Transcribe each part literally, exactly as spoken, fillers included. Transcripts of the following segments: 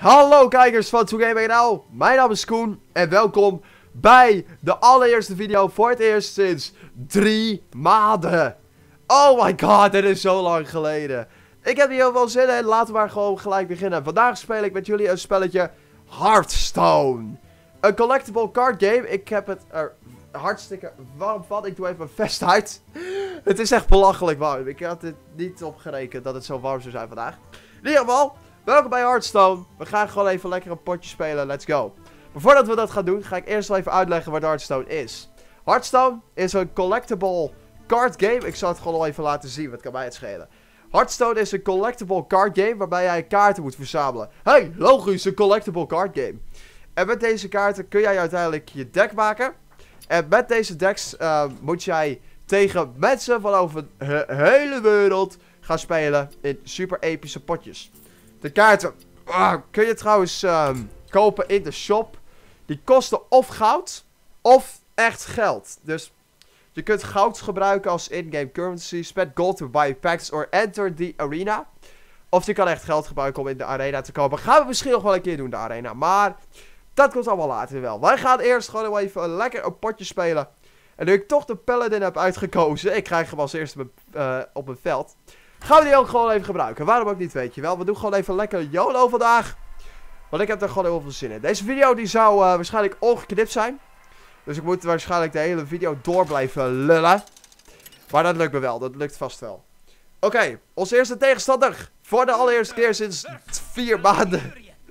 Hallo kijkers van twee Gaming kanaal, mijn naam is Koen en welkom bij de allereerste video voor het eerst sinds drie maanden. Oh my god, dit is zo lang geleden. Ik heb hier heel veel zin in, laten we maar gewoon gelijk beginnen. Vandaag speel ik met jullie een spelletje Hearthstone. Een collectible card game, ik heb het er hartstikke warm van. Ik doe even mijn vest uit. Het is echt belachelijk warm, ik had het niet opgerekend dat het zo warm zou zijn vandaag. In ieder geval... Welkom bij Hearthstone. We gaan gewoon even lekker een potje spelen. Let's go. Maar voordat we dat gaan doen, ga ik eerst wel even uitleggen wat Hearthstone is. Hearthstone is een collectible card game. Ik zal het gewoon al even laten zien, wat kan mij het schelen. Hearthstone is een collectible card game waarbij jij kaarten moet verzamelen. Hey, logisch, een collectible card game. En met deze kaarten kun jij uiteindelijk je deck maken. En met deze decks uh, moet jij tegen mensen van over de hele wereld gaan spelen in super epische potjes. De kaarten uh, kun je trouwens um, kopen in de shop. Die kosten of goud of echt geld. Dus je kunt goud gebruiken als in-game currency. Spend gold to buy packs or enter the arena. Of je kan echt geld gebruiken om in de arena te kopen. Gaan we misschien nog wel een keer doen, de arena. Maar dat komt allemaal later wel. Wij gaan eerst gewoon even lekker een potje spelen. En nu ik toch de paladin heb uitgekozen. Ik krijg hem als eerste uh, op mijn veld. Gaan we die ook gewoon even gebruiken. Waarom ook niet, weet je wel. We doen gewoon even lekker YOLO vandaag. Want ik heb er gewoon heel veel zin in. Deze video die zou uh, waarschijnlijk ongeknipt zijn. Dus ik moet waarschijnlijk de hele video door blijven lullen. Maar dat lukt me wel. Dat lukt vast wel. Oké, okay, onze eerste tegenstander. Voor de allereerste keer sinds vier maanden.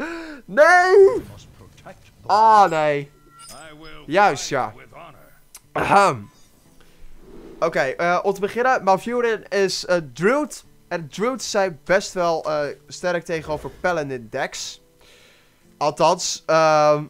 Nee! Ah, oh, nee. Juist, ja. Ahem. Oké, okay, uh, om te beginnen, Malfurion is een uh, druid. En druids zijn best wel uh, sterk tegenover paladin decks. Althans, um,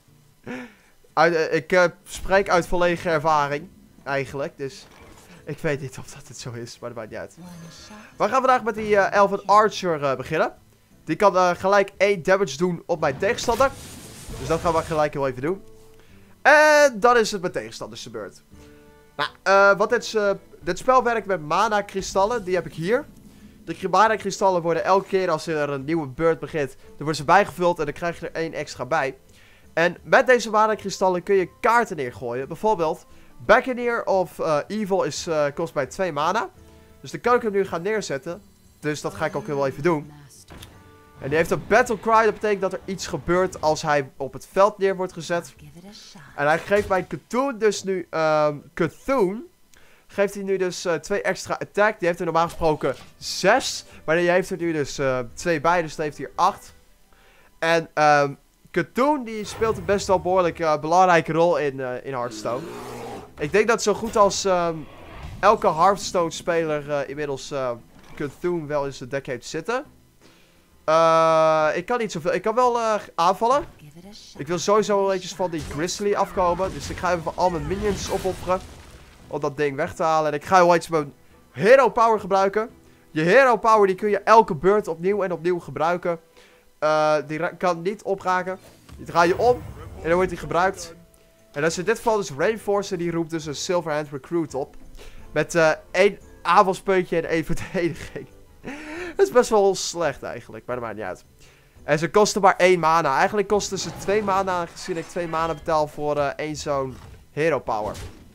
uit, uh, ik uh, spreek uit volledige ervaring, eigenlijk. Dus ik weet niet of dat het zo is, maar dat maakt niet uit. We gaan vandaag met die uh, Elven Archer uh, beginnen. Die kan uh, gelijk één damage doen op mijn tegenstander. Dus dat gaan we gelijk heel even doen. En dan is het mijn tegenstanders de beurt. Nou, uh, wat dit, uh, dit spel werkt met mana kristallen, die heb ik hier. De mana kristallen worden elke keer als er een nieuwe beurt begint, dan worden ze bijgevuld en dan krijg je er één extra bij. En met deze mana kristallen kun je kaarten neergooien. Bijvoorbeeld, Buccaneer of uh, Evil is, uh, kost mij twee mana. Dus dan kan ik hem nu gaan neerzetten. Dus dat ga ik ook wel even doen. En die heeft een battle cry, dat betekent dat er iets gebeurt als hij op het veld neer wordt gezet. En hij geeft mij Cthulhu dus nu, um, Cthulhu, geeft hij nu dus uh, twee extra attack. Die heeft er normaal gesproken zes, maar die heeft er nu dus uh, twee bij, dus dat heeft hier acht. En um, Cthulhu die speelt een best wel behoorlijk uh, belangrijke rol in, uh, in Hearthstone. Ik denk dat zo goed als um, elke Hearthstone speler uh, inmiddels uh, Cthulhu wel in zijn deck heeft zitten. Uh, ik kan niet zoveel. Ik kan wel uh, aanvallen. Ik wil sowieso wel eventjes van die Grizzly afkomen. Dus ik ga even al mijn minions opofferen. Om dat ding weg te halen. En ik ga wel iets mijn Hero Power gebruiken. Je Hero Power die kun je elke beurt opnieuw en opnieuw gebruiken. Uh, die kan niet opraken. Die draai je om. En dan wordt die gebruikt. En als in dit geval dus Rainforcer. Die roept dus een Silverhand Recruit op. Met uh, één aanvalspuntje en één verdediging. Dat is best wel slecht eigenlijk, maar dat maakt niet uit. En ze kosten maar één mana. Eigenlijk kosten ze twee mana, aangezien ik twee mana betaal voor uh, één zo'n Hero Power.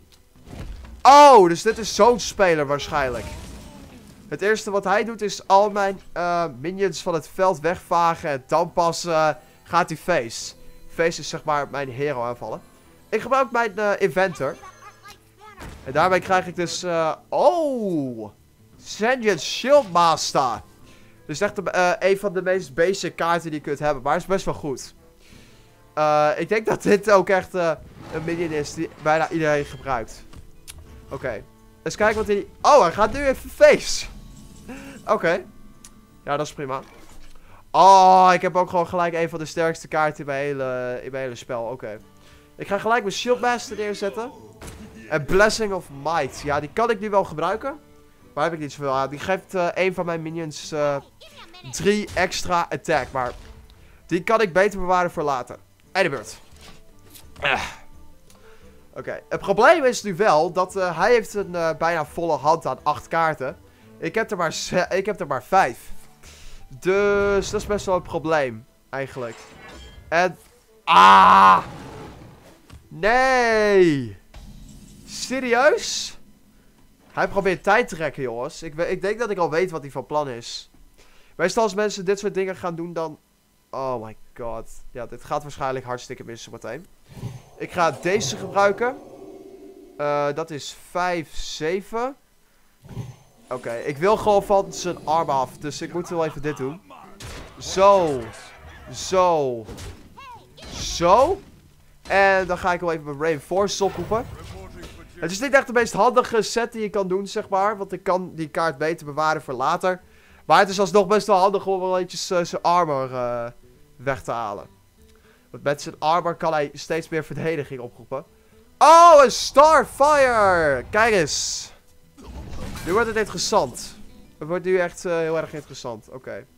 Oh, dus dit is zo'n speler waarschijnlijk. Het eerste wat hij doet is al mijn uh, minions van het veld wegvagen. En dan pas uh, gaat hij face. Face is zeg maar mijn hero aanvallen. Ik gebruik mijn uh, inventor. En daarmee krijg ik dus... Uh, oh... Sentient Shieldmaster. Dus echt uh, een van de meest basic kaarten die je kunt hebben. Maar hij is best wel goed. Uh, ik denk dat dit ook echt uh, een minion is die bijna iedereen gebruikt. Oké. Okay. Eens kijken wat hij... Oh, hij gaat nu even face. Oké. Okay. Ja, dat is prima. Oh, ik heb ook gewoon gelijk een van de sterkste kaarten in mijn hele, in mijn hele spel. Oké. Okay. Ik ga gelijk mijn Shieldmaster neerzetten. En Blessing of Might. Ja, die kan ik nu wel gebruiken. Maar heb ik niet zoveel aan. Die geeft uh, een van mijn minions uh, drie extra attack. Maar die kan ik beter bewaren voor later. Einde beurt. Uh. Oké. Okay. Het probleem is nu wel dat uh, hij heeft een uh, bijna volle hand aan acht kaarten. Ik heb er maar, ik heb er maar vijf. Dus dat is best wel een probleem. Eigenlijk. En... Ah! Nee! Serieus? Hij probeert tijd te rekken, jongens. Ik, ik denk dat ik al weet wat hij van plan is. Meestal als mensen dit soort dingen gaan doen, dan... Oh my god. Ja, dit gaat waarschijnlijk hartstikke mis zometeen. Ik ga deze gebruiken. Uh, dat is vijf, zeven. Oké, okay, ik wil gewoon van zijn arm af. Dus ik moet wel even dit doen. Zo. Zo. Zo. En dan ga ik wel even mijn Reinforced oproepen. Het is niet echt de meest handige set die je kan doen, zeg maar. Want ik kan die kaart beter bewaren voor later. Maar het is alsnog best wel handig om wel eventjes uh, zijn armor uh, weg te halen. Want met zijn armor kan hij steeds meer verdediging oproepen. Oh, een Starfire! Kijk eens. Nu wordt het interessant. Het wordt nu echt uh, heel erg interessant. Oké. Okay.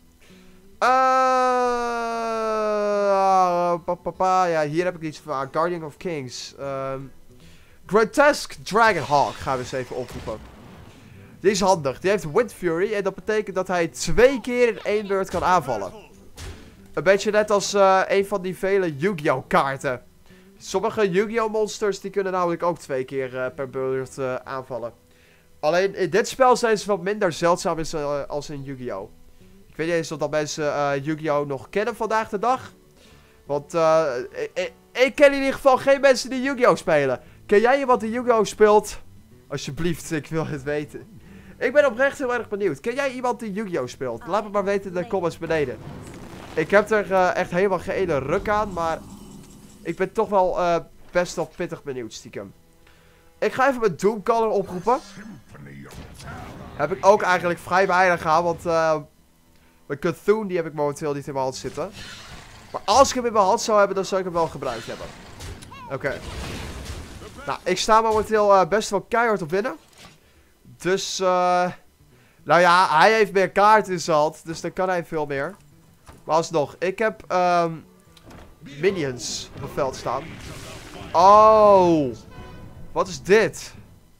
Uh, pa, pa, pa. Ja, hier heb ik iets van. Guardian of Kings. Um, Grotesque Dragonhawk gaan we eens even oproepen. Die is handig. Die heeft Wind Fury. En dat betekent dat hij twee keer in één beurt kan aanvallen. Een beetje net als uh, een van die vele Yu-Gi-Oh kaarten. Sommige Yu-Gi-Oh monsters die kunnen namelijk ook twee keer uh, per beurt uh, aanvallen. Alleen in dit spel zijn ze wat minder zeldzaam als, uh, als in Yu-Gi-Oh. Ik weet niet eens of dat mensen uh, Yu-Gi-Oh nog kennen vandaag de dag. Want uh, ik, ik, ik ken in ieder geval geen mensen die Yu-Gi-Oh spelen. Ken jij iemand die Yu-Gi-Oh speelt? Alsjeblieft, ik wil het weten. Ik ben oprecht heel erg benieuwd. Ken jij iemand die Yu-Gi-Oh speelt? Laat me maar weten in de comments beneden. Ik heb er uh, echt helemaal geen ene ruk aan, maar ik ben toch wel uh, best wel pittig benieuwd, stiekem. Ik ga even mijn Doomcaller oproepen. Heb ik ook eigenlijk vrij weinig aan, want uh, mijn Cthulhu die heb ik momenteel niet in mijn hand zitten. Maar als ik hem in mijn hand zou hebben, dan zou ik hem wel gebruikt hebben. Oké. Okay. Nou, ik sta momenteel uh, best wel keihard op winnen. Dus, uh, nou ja, hij heeft meer kaarten in zijn hand, dus dan kan hij veel meer. Maar alsnog, ik heb um, minions op het veld staan. Oh, wat is dit?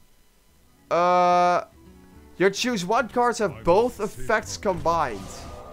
Uh, your choose one cards have both effects combined.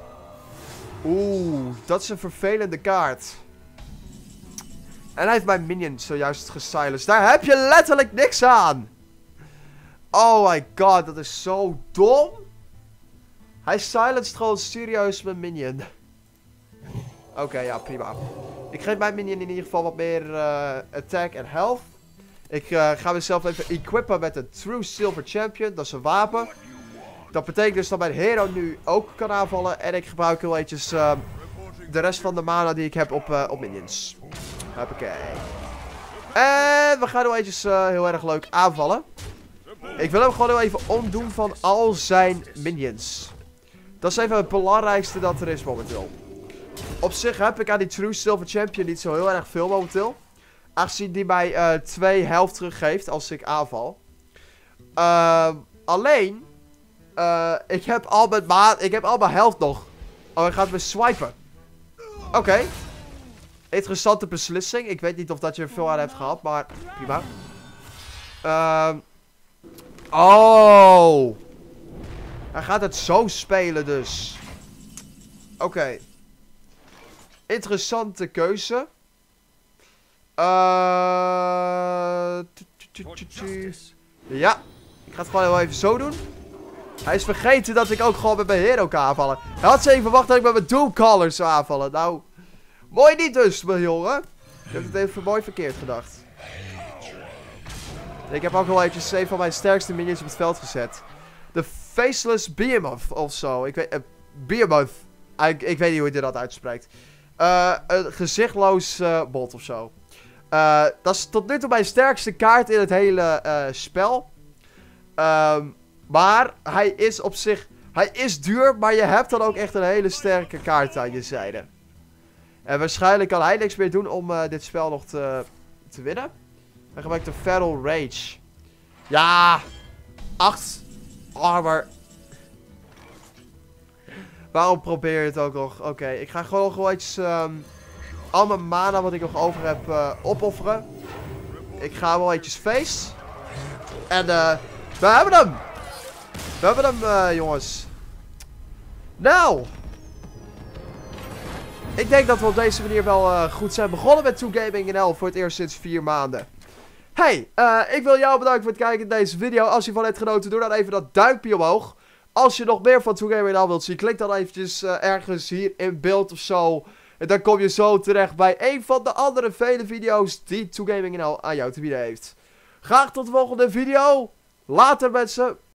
Oeh, dat is een vervelende kaart. En hij heeft mijn minions zojuist gesilenced. Daar heb je letterlijk niks aan. Oh my god, dat is zo dom. Hij silenced gewoon serieus mijn minion. Oké, okay, ja, prima. Ik geef mijn minion in ieder geval wat meer uh, attack en health. Ik uh, ga mezelf even equippen met een True Silver Champion. Dat is een wapen. Dat betekent dus dat mijn hero nu ook kan aanvallen. En ik gebruik heel eventjes uh, de rest van de mana die ik heb op, uh, op minions. Hoppakee. En we gaan nu eventjes uh, heel erg leuk aanvallen. Ik wil hem gewoon heel even ontdoen van al zijn minions. Dat is even het belangrijkste dat er is momenteel. Op zich heb ik aan die True Silver Champion niet zo heel erg veel momenteel. Aangezien die mij uh, twee health teruggeeft als ik aanval. Uh, alleen. Uh, ik heb al mijn ma ik heb al mijn health nog. Oh, hij gaat me swipen. Oké. Okay. Interessante beslissing. Ik weet niet of dat je er veel aan hebt gehad, maar prima. Uh, oh. Hij gaat het zo spelen dus. Oké. Okay. Interessante keuze. Uh, ja. Ik ga het gewoon heel even zo doen. Hij is vergeten dat ik ook gewoon met mijn hero kan aanvallen. Hij had ze even verwacht dat ik met mijn Doomcaller zou aanvallen. Nou, mooi niet dus, mijn jongen. Ik heb het even mooi verkeerd gedacht. Ik heb ook wel eventjes een van mijn sterkste minions op het veld gezet. De Faceless Behemoth of zo. Ik weet, uh, Behemoth. Ik, ik weet niet hoe je dat uitspreekt. Uh, een gezichtloos uh, bot of zo. Uh, dat is tot nu toe mijn sterkste kaart in het hele uh, spel. Um, maar hij is op zich... Hij is duur, maar je hebt dan ook echt een hele sterke kaart aan je zijde. En waarschijnlijk kan hij niks meer doen om uh, dit spel nog te, te winnen. Dan gebruik ik de Feral Rage. Ja! acht armor. Waarom probeer je het ook nog? Oké, okay, ik ga gewoon gewoon iets... Um, al mijn mana wat ik nog over heb uh, opofferen. Ik ga wel eventjes face. En uh, we hebben hem! We hebben hem, uh, jongens. Nou! Ik denk dat we op deze manier wel uh, goed zijn begonnen met two gaming N L voor het eerst sinds vier maanden. Hey, uh, ik wil jou bedanken voor het kijken in deze video. Als je van hebt genoten, doe dan even dat duimpje omhoog. Als je nog meer van two gaming N L wilt zien, klik dan eventjes uh, ergens hier in beeld of zo. En dan kom je zo terecht bij een van de andere vele video's die two gaming N L aan jou te bieden heeft. Graag tot de volgende video. Later mensen.